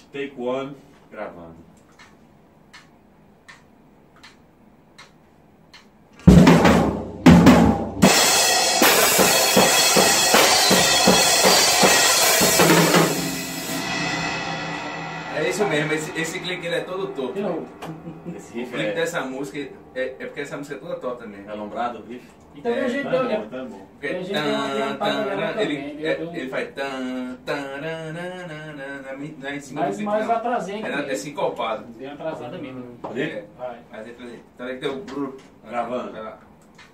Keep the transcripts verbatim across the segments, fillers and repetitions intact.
Take one, gravando. É isso mesmo, esse, esse clique ele é todo torto. Esse O riff clique é, dessa música é, é porque essa música é toda torta mesmo. é alombrado, o riff? E também É, a gente Tá deu. bom, É, tá bom. Porque E a gente tan, tem uma tan, adiantada nela tan, também, ele, viu? é, Eu- ele faz tan, tan, nan, nan, nan, nan, não é em cima do mais, clique, mais não. atrasinho É, na- é sincopado. Deu uma atrasada mesmo. É, Vai. mas ele faz. Então tem que ter o brrr. Gravando. Vai lá.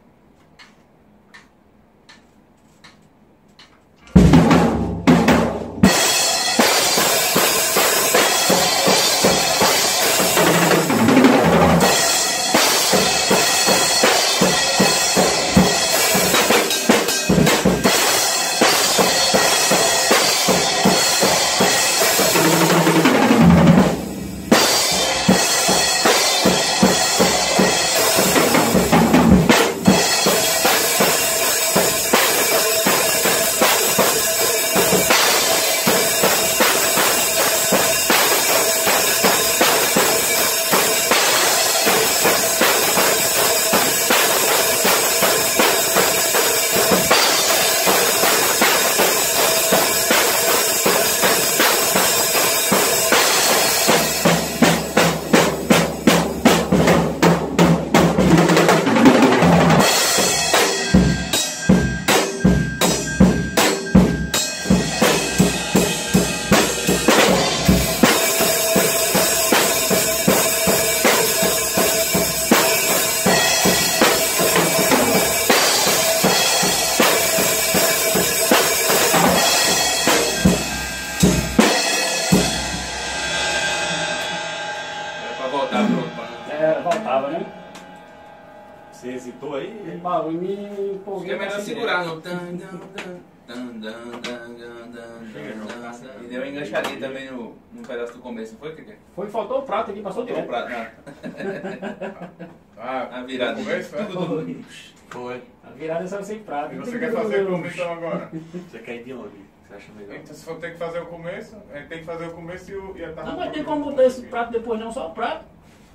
É pra voltar pro pano. É, voltava, né? Você hesitou aí? E eu me Acho empolguei. que é melhor com essa segurar no tan, dan, dan, dan, dan, dan, dan, dan, dan. E deu uma enganchadinha também no, no pedaço do começo, não foi, Keke? Foi, faltou o prato aqui, passou Faltou o direto. prato. Ah, A virada. começo, é? Foi. A virada saiu sem prato. E você quer fazer como então agora? Você quer ir de onde? Você acha melhor? Então, se for ter que fazer o começo, a gente tem que fazer o começo e, o, e a tarde. Não vai ter como botar esse prato depois, não, só o prato.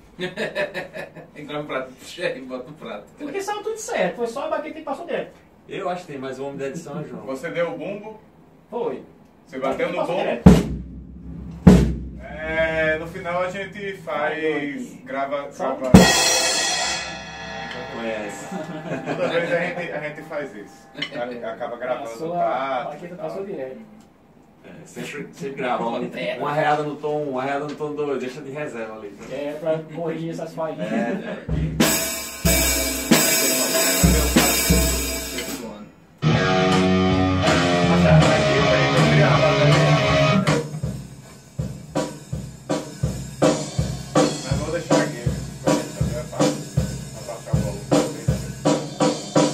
Entra o prato cheio e bota o prato. Porque saiu tudo certo, foi só a baqueta que passou direto. Eu acho que tem mais um homem da edição, João. Você deu o bumbo, Foi. você bateu no Passou bumbo. direto. É, no final a gente faz. grava. Só- grava Conhece. toda vez a gente, a gente faz isso. A- Acaba gravando Passou o a prato. baqueta e tal. passou direto. É, sempre, sempre grava uma, uma reada no tom, uma reada no tom dois, deixa de reserva ali. Tá? É, pra corrigir essas falhinhas. É, Mas vou deixar aqui, pra gente fazer a parte. Abaixar o volume também.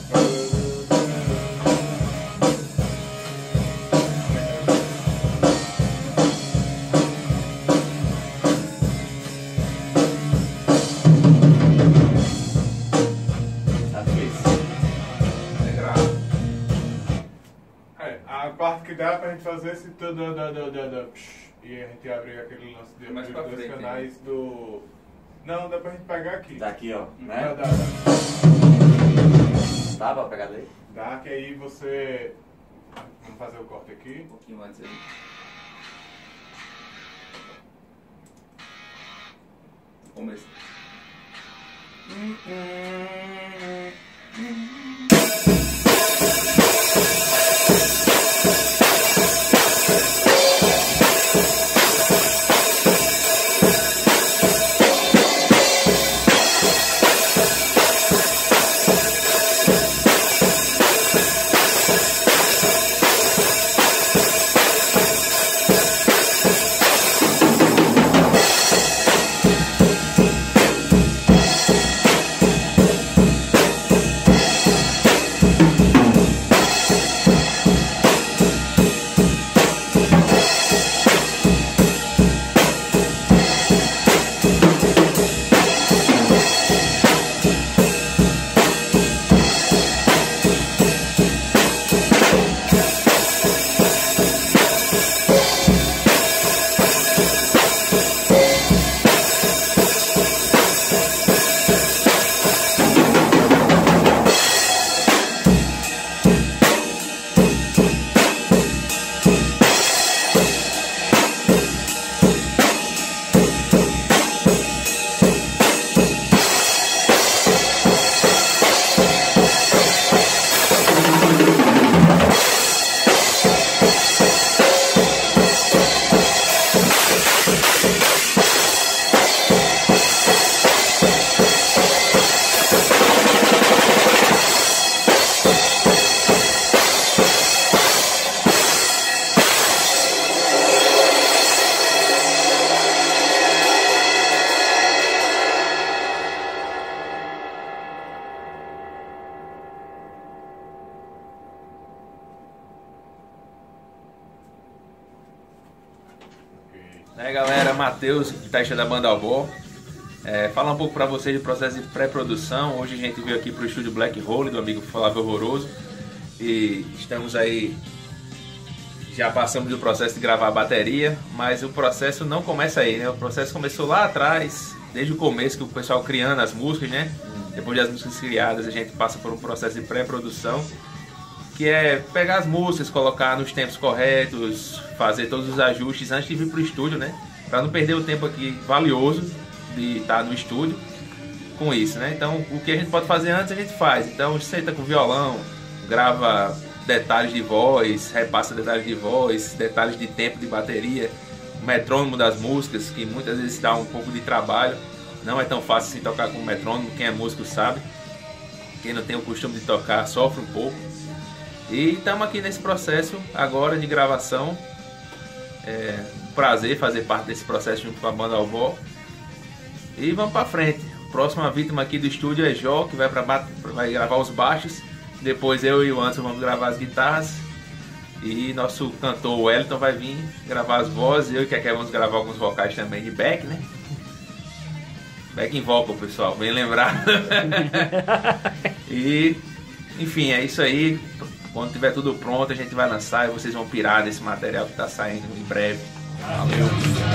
tá difícil. É grave. É, a parte que dá pra gente fazer esse tudo da, da, da, da, psh, e a gente abre aquele lance de Mais abrir pra os dois frente, canais do. Não, dá pra gente pegar aqui. Daqui, ó, Dá, né? dá, dá. Dá pra pegar daí? Dá que aí você. Vamos fazer o corte aqui. Um pouquinho antes aí. Começo. É, galera, Matheus, guitarrista da banda Avó. É, falar um pouco para vocês do processo de pré-produção. Hoje a gente veio aqui para o estúdio Black Hole do amigo Flávio Horroroso e estamos aí, já passamos do processo de gravar a bateria, mas o processo não começa aí, né? O processo começou lá atrás, desde o começo, que o pessoal criando as músicas, né? Depois das músicas criadas, a gente passa por um processo de pré-produção, que é pegar as músicas, colocar nos tempos corretos, fazer todos os ajustes antes de vir para o estúdio, né? Para não perder o tempo aqui valioso de estar no estúdio com isso, né? Então, o que a gente pode fazer antes, a gente faz. Então, senta com violão, grava detalhes de voz, repassa detalhes de voz, detalhes de tempo de bateria, o metrônomo das músicas, que muitas vezes dá um pouco de trabalho. Não é tão fácil assim tocar com o metrônomo, quem é músico sabe. Quem não tem o costume de tocar sofre um pouco. E estamos aqui nesse processo agora de gravação. É um prazer fazer parte desse processo junto com a banda Avó. E vamos para frente. A próxima vítima aqui do estúdio é Jó, que vai, pra, vai gravar os baixos. Depois eu e o Anderson vamos gravar as guitarras. E nosso cantor Wellington vai vir gravar as vozes. Eu e o Keké vamos gravar alguns vocais também de back, né? Back in vocal, pessoal, bem lembrado. E, enfim, é isso aí. Quando tiver tudo pronto, a gente vai lançar e vocês vão pirar desse material que está saindo em breve. Valeu!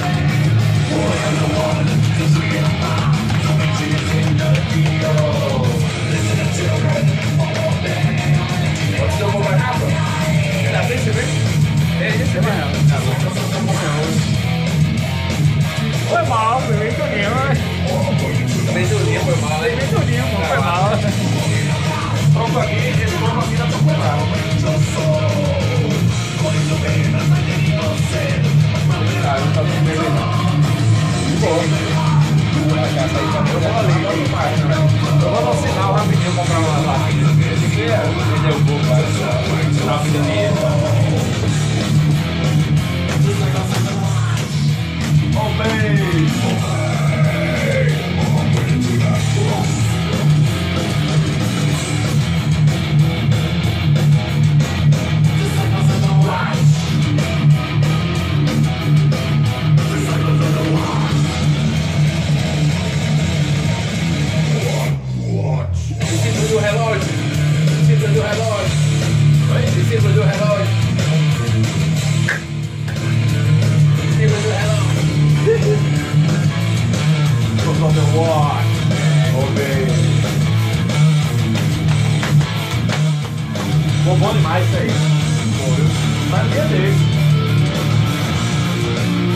Foi mal, foi bem tudinho, Bem tudinho, foi mal, hein? bem tudinho, foi mal. Vamos aqui, esse povo aqui dá pra comprar. Ah, não tá tudo bem, não. Bom. Vou achar essa aí também. Eu vou ali, eu vou no sinal rapidinho comprar uma latinha. Vender um pouco, vai. Rapidinho. Oh, beijo! Discípulo do relógio. Discípulo do relógio. Oi? Discípulo do relógio. Discípulo do relógio. Look on the watch. Ok. Ficou bom demais isso aí. Vai no dia desse.